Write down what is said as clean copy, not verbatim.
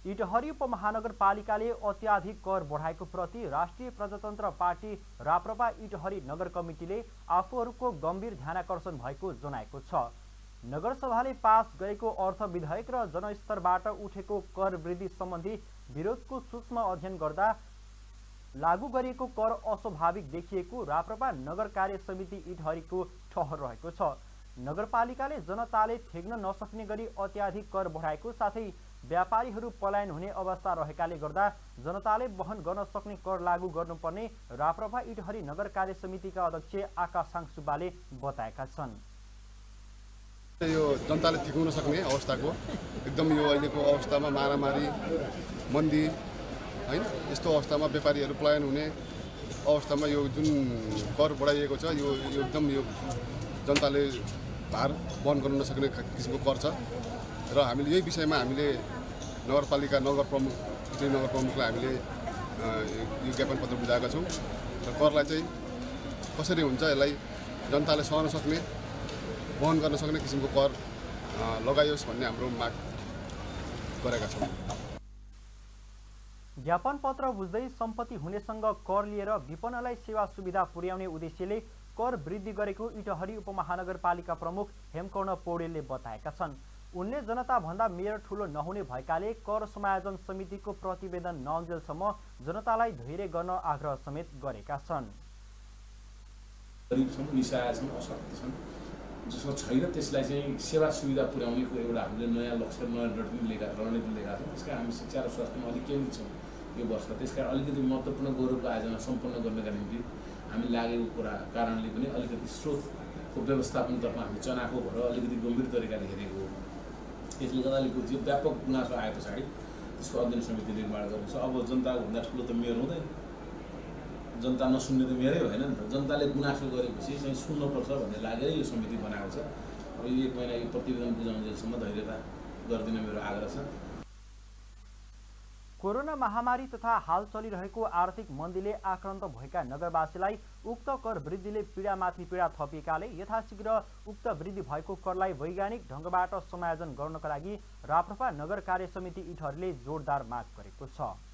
इटहरी उपमहानगरपालिकाले अत्याधिक कर बढाएको प्रति राष्ट्रिय प्रजातन्त्र पार्टी राप्रपा इटहरी नगर कमिटीले आफूहरूको गम्भीर ध्यानाकर्षण भएको जनाएको छ। नगरसभाले पास गरेको अर्थ विधेयक र जनस्तरबाट उठेको कर वृद्धि सम्बन्धी विरोधको सूक्ष्म अध्ययन गर्दा लागू गरिएको कर अस्वाभाविक देखिएको राप्रपा नगर कार्य समिति इटहरीको ठहर रहेको छ। नगरपालिकाले जनताले ठेक्न नसक्ने गरी अत्याधिक कर बढाएको साथै व्यापारीहरू पलायन हुने अवस्था रहेकाले गर्दा जनताले वहन गर्न सक्ने कर लागू गर्नुपर्ने राप्रपा इटहरी नगर कार्य समितिका अध्यक्ष आकाशाङ सुब्बाले बताएका छन्। यो जनताले ठेक्न सक्ने अवस्थाको एकदम यो अहिलेको अवस्थामा मारामारी मन्दी हैन यस्तो अवस्थामा व्यापारीहरू पलायन हुने अवस्थामा यो जुन कर बढाइएको छ यो एकदम यो जनताले भार वहन गर्न नसक्ने किसिमको कर छ र हामीले यही विषयमा हामीले नगरपालिका नगर प्रमुखलाई हामीले यो ज्ञापन पत्र बुझाएका छौँ र करलाई चाहिँ कसरी हुन्छ यसलाई जनताले सहन सक्ने वहन गर्न सक्ने किसिमको कर लगाइयोस् भन्ने हाम्रो माग गरेका छौँ। ज्ञापन पत्र बुझ्दै सम्पत्ति हुनेसँग कर लिएर विपन्नलाई सेवा सुविधा पुर्याउने उद्देश्यले कर वृद्धि गरेको इटहरी उपमहानगरपालिका प्रमुख हेमकर्ण पौडेलले बताएका छन्। उनले जनता भन्दा मेयर ठूलो नहुने भएकाले कर समायोजन समितिको प्रतिवेदन नअन्जेलसम्म जनतालाई धैर्य गर्न आग्रह समेत गरेका छन्। जसको छैन त्यसलाई चाहिँ सेवा सुविधा पुर्याउनेको एउटा हामीले नयाँ लक्ष्य नयाँ रणनीति लिएका छौँ। त्यसका हामी शिक्षा र स्वास्थ्यमा अलिक केन्द्रित छौँ यो वर्ष। त्यसका अलिकति महत्त्वपूर्ण गौरवको आयोजना सम्पन्न गर्नका निम्ति हामी लागेको कुरा कारणले पनि अलिकति स्रोतको व्यवस्थापनतर्फ हामी चनाखो भएर अलिकति गम्भीर तरिकाले हेरेको हो। त्यसले गर्दा त्यो व्यापक गुनासो आए पछाडि त्यसको अध्ययन समिति निर्माण गरेको छ। अब जनताको भन्दा ठुलो त मेयर हुँदैन, जनता नसुन्ने त मेरै होइन नि त। जनताले गुनासो गरेपछि चाहिँ सुन्नुपर्छ भन्ने लागेर यो समिति बनाएको छ। अब यो 1 महिना यो प्रतिवेदन बुझाउन्जेलसम्म धैर्यता गरिदिन मेरो आग्रह छ। कोरोना महामारी तथा हाल चलिरहेको आर्थिक मन्दीले आक्रान्त भएका नगरवासीलाई उक्त कर वृद्धिले पीडामाथि पीडा थपिएकाले यथाशीघ्र उक्त वृद्धि भएको करलाई वैज्ञानिक ढङ्गबाट समायोजन गर्नका लागि राप्रपा नगर कार्य समिति इटहरीले जोरदार माग गरेको छ।